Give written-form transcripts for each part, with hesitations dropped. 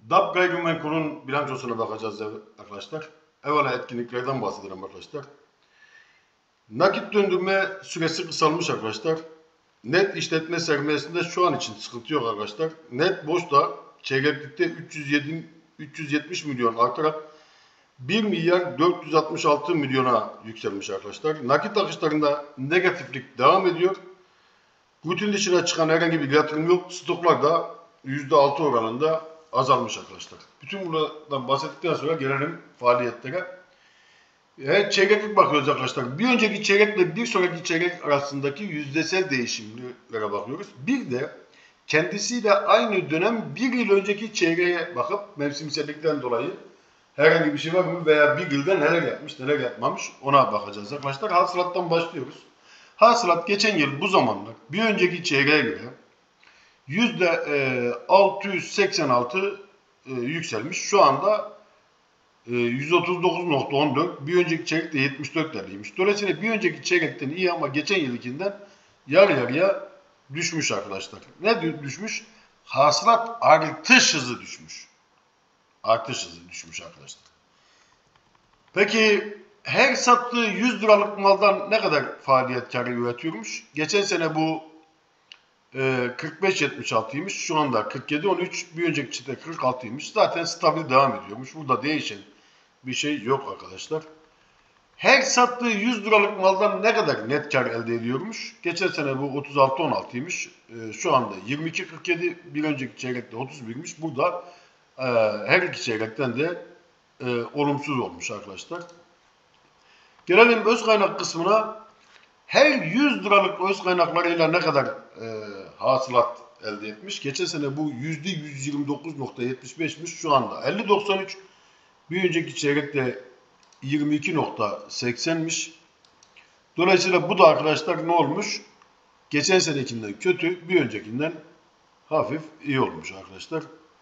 DAP gayrimenkulün bilançosuna bakacağız arkadaşlar. Evvela etkinliklerden bahsedelim arkadaşlar. Nakit döndürme süresi kısalmış arkadaşlar. Net işletme sermayesinde şu an için sıkıntı yok arkadaşlar. Net boşta çeyreklikte 370 milyon artarak 1 milyar 466 milyona yükselmiş arkadaşlar. Nakit akışlarında negatiflik devam ediyor. Rutin dışına çıkan herhangi bir yatırım yok. Stoklar da %6 oranında azalmış arkadaşlar. Bütün bunlardan bahsettikten sonra gelelim faaliyetlere. Evet, çeyreklik bakıyoruz arkadaşlar. Bir önceki çeyrekle bir sonraki çeyrek arasındaki yüzdesel değişimlere bakıyoruz. Bir de kendisiyle aynı dönem bir yıl önceki çeyreğe bakıp mevsimsellikten dolayı herhangi bir şey var mı veya bir yılda neler yapmış neler yapmamış ona bakacağız arkadaşlar. Hasılattan başlıyoruz. Hasılat geçen yıl bu zamanlar bir önceki çeyreğe göre %686 yükselmiş. Şu anda 139,14. Bir önceki çeyrekte 74'leriymiş. Dolayısıyla bir önceki çeyrekten iyi ama geçen yılkinden yarı yarıya düşmüş arkadaşlar. Ne düşmüş? Hasılat artış hızı düşmüş. Artış hızı düşmüş arkadaşlar. Peki her sattığı 100 liralık maldan ne kadar faaliyet karı üretiyormuş? Geçen sene bu 45.76'ymış. Şu anda 47.13. Bir önceki çifte 46'ymış. Zaten stabil devam ediyormuş. Burada değişen bir şey yok arkadaşlar. Her sattığı 100 liralık maldan ne kadar net kar elde ediyormuş? Geçen sene bu 36.16'ymış. Şu anda 22.47. Bir önceki çeyrekte 31'miş. Burada her iki çeyrekten de olumsuz olmuş arkadaşlar. Gelelim öz kaynak kısmına. Her 100 liralık öz kaynaklarıyla ne kadar hasılat elde etmiş? Geçen sene bu %129,75'miş. Şu anda 50,93. Bir önceki çeyrekte 22,80'miş. Dolayısıyla bu da arkadaşlar ne olmuş? Geçen senekinden kötü, bir öncekinden hafif iyi olmuş arkadaşlar.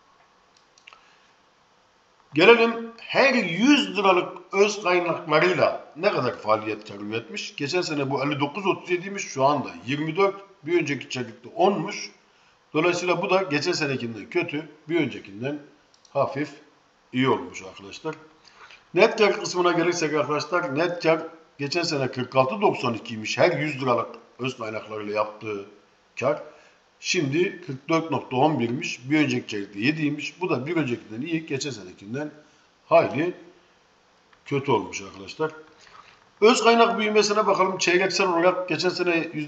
Gelelim her 100 liralık öz kaynaklarıyla ne kadar faaliyet karı üretmiş? Geçen sene bu 59,37'ymiş, şu anda 24, bir önceki çeyrekte 10'muş. Dolayısıyla bu da geçen senekinden kötü, bir öncekinden hafif iyi olmuş arkadaşlar. Net kar kısmına gelirsek arkadaşlar, net kar geçen sene 46,92'ymiş her 100 liralık öz kaynaklarıyla yaptığı kar. Şimdi 44,11'miş. Bir önceki çeyrekte 7'ymiş. Bu da bir öncekinden iyi, geçen senekinden hayli kötü olmuş arkadaşlar. Öz kaynak büyümesine bakalım. Çeyreksel olarak geçen sene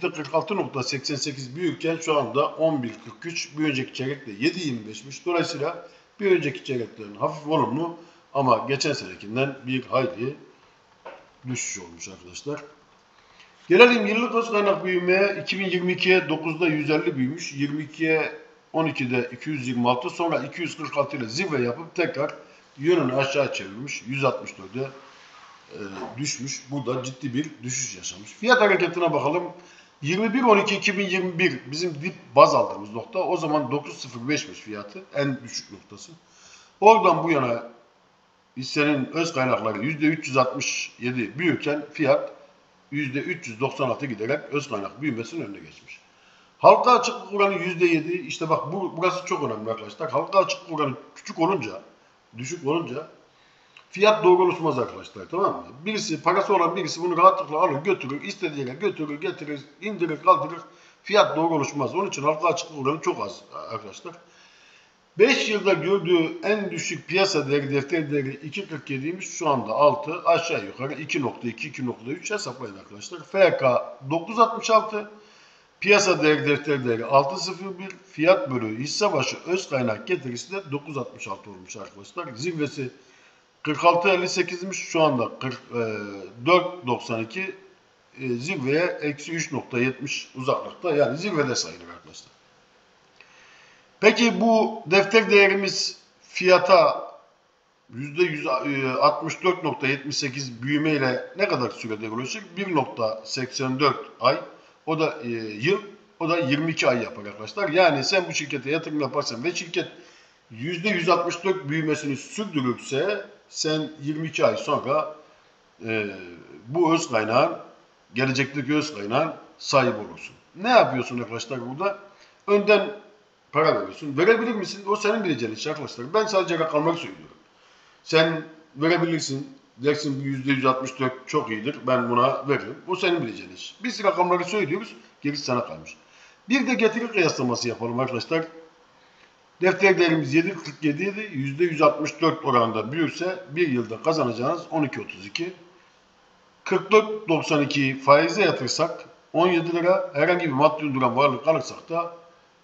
%46,88 büyürken şu anda 11,43. Bir önceki çeyrekte 7,25'miş. Dolayısıyla bir önceki çeyreklerin hafif olumlu ama geçen senekinden bir hayli düşüş olmuş arkadaşlar. Gelelim yıllık öz kaynak büyümeye. 2022'ye 9'da 150 büyümüş. 22'ye 12'de 226, sonra 246 ile zirve yapıp tekrar yönünü aşağı çevirmiş. 164'e düşmüş. Burada ciddi bir düşüş yaşamış. Fiyat hareketine bakalım. 21.12.2021 bizim dip baz aldığımız nokta. O zaman 9.05'miş fiyatı. En düşük noktası. Oradan bu yana hissenin öz kaynakları %367 büyürken fiyat %396 giderek öz kaynak büyümesinin önüne geçmiş. Halka açıklık oranı %7. İşte bak burası çok önemli arkadaşlar. Halka açıklık oranı küçük olunca, düşük olunca fiyat doğru oluşmaz arkadaşlar, tamam mı? Birisi, parası olan birisi bunu rahatlıkla alır, götürür, istediği yere götürür, getirir, indirir, kaldırır. Fiyat doğru oluşmaz. Onun için halka açıklık oranı çok az arkadaşlar. 5 yılda gördüğü en düşük piyasa değeri, defter değeri 2,47'ymiş. Şu anda 6, aşağı yukarı 2,2, 2,3 hesaplayın arkadaşlar. FK 9,66, piyasa değeri, defter değeri 6,01, fiyat bölü hisse başı öz kaynak getirisi de 9,66 olmuş arkadaşlar. Zirvesi 46,58'miş. Şu anda 44,92, zirveye eksi 3,70 uzaklıkta, yani zirvede sayılır arkadaşlar. Peki bu defter değerimiz fiyata %164,78 büyümeyle ne kadar sürede ulaşır? 1,84 ay, o da yıl, o da 22 ay yapar arkadaşlar. Yani sen bu şirkete yatırım yaparsan ve şirket %164 büyümesini sürdürürse sen 22 ay sonra bu öz kaynağın, gelecekteki öz kaynağın sahibi olursun. Ne yapıyorsun arkadaşlar burada? Önden para veriyorsun. Verebilir misin? O senin bileceğin iş arkadaşlar. Ben sadece rakamları söylüyorum. Sen verebilirsin. Dersin %164 çok iyidir. Ben buna veririm. O senin bileceğin iş. Biz rakamları söylüyoruz. Gerisi sana kalmış. Bir de getiri kıyaslaması yapalım arkadaşlar. Defter değerimiz 7.47 idi. %164 oranında büyürse bir yılda kazanacağınız 12.32. 44.92 faize yatırsak 17 lira. Herhangi bir maddi duran varlık alırsak da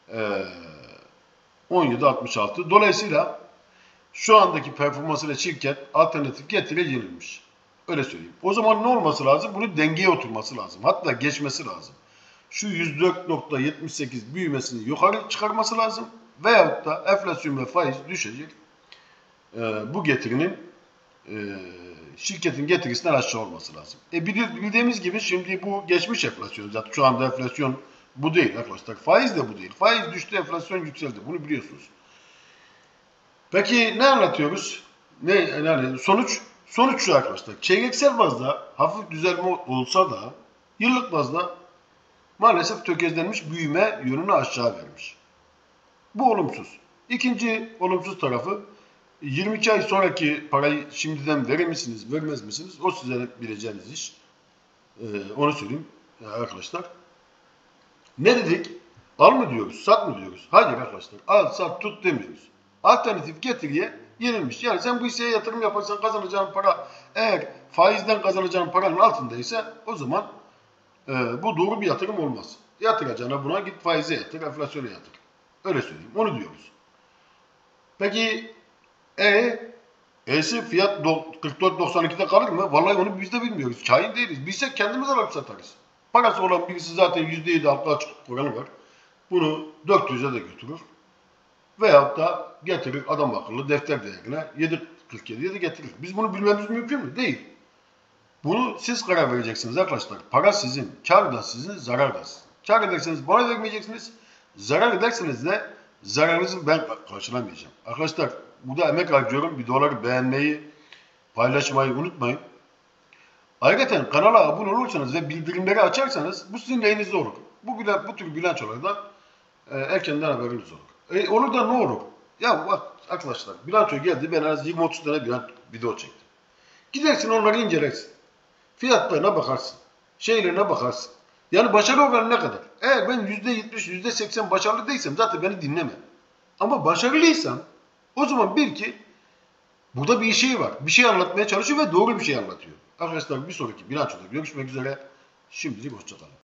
17.66. Dolayısıyla şu andaki performansıyla şirket alternatif getiri yenilmiş. Öyle söyleyeyim. O zaman ne olması lazım? Bunu dengeye oturması lazım. Hatta geçmesi lazım. Şu 104.78 büyümesini yukarı çıkarması lazım. Veyahut da enflasyon ve faiz düşecek. Bu getirinin şirketin getirisinden aşağı olması lazım. Bildiğimiz gibi şimdi bu geçmiş enflasyon. Zaten şu anda enflasyon bu değil arkadaşlar. Faiz de bu değil. Faiz düştü, enflasyon yükseldi. Bunu biliyorsunuz. Peki ne anlatıyoruz? Yani sonuç şu arkadaşlar. Çeyreksel bazda hafif düzelme olsa da yıllık bazda maalesef tökezlenmiş, büyüme yönünü aşağı vermiş. Bu olumsuz. İkinci olumsuz tarafı 22 ay sonraki parayı şimdiden verir misiniz, vermez misiniz? O size bileceğiniz iş. Onu söyleyeyim arkadaşlar. Ne dedik? Al mı diyoruz, sat mı diyoruz? Hayır arkadaşlar. Al, sat, tut demiyoruz. Alternatif getiriye yenilmiş. Yani sen bu hisseye yatırım yaparsan kazanacağın para eğer faizden kazanacağın paranın altındaysa o zaman bu doğru bir yatırım olmaz. Yatıracağına buna git faize yatır, enflasyona yatır. Öyle söyleyeyim. Onu diyoruz. Peki E'si fiyat 44.92'de kalır mı? Vallahi onu biz de bilmiyoruz. Kain değiliz. Bilsek kendimiz alıp satarız. Parası olan birisi zaten %7 halka açık oranı var. Bunu 400'e de götürür. Veyahut da getirir adam akıllı defter değerine 7.47'ye de getirir. Biz bunu bilmemiz mümkün mü? Değil. Bunu siz karar vereceksiniz arkadaşlar. Para sizin, kar da sizin, zarar da sizin. Kar ederseniz bana vermeyeceksiniz. Zarar ederseniz de zararınızı ben karşılamayacağım. Arkadaşlar burada emek harcıyorum. Videoları beğenmeyi, paylaşmayı unutmayın. Ayrıca kanala abone olursanız ve bildirimleri açarsanız bu sizin lehinize olur. Bu tür bilançolardan erkenden haberiniz olur. Olur da ne olur? Ya bak arkadaşlar bilanço geldi, ben az 20-30 tane video çektim. Gidersin onları incelersin. Fiyatlarına bakarsın. Şeylerine bakarsın. Yani başarı oranı ne kadar? Eğer ben %70, %80 başarılı değilsem zaten beni dinleme. Ama başarılıysam o zaman bil ki burada bir şey var. Bir şey anlatmaya çalışıyor ve doğru bir şey anlatıyor. Arkadaşlar bir sonraki bilançoda görüşmek üzere. Şimdilik hoşça kalın.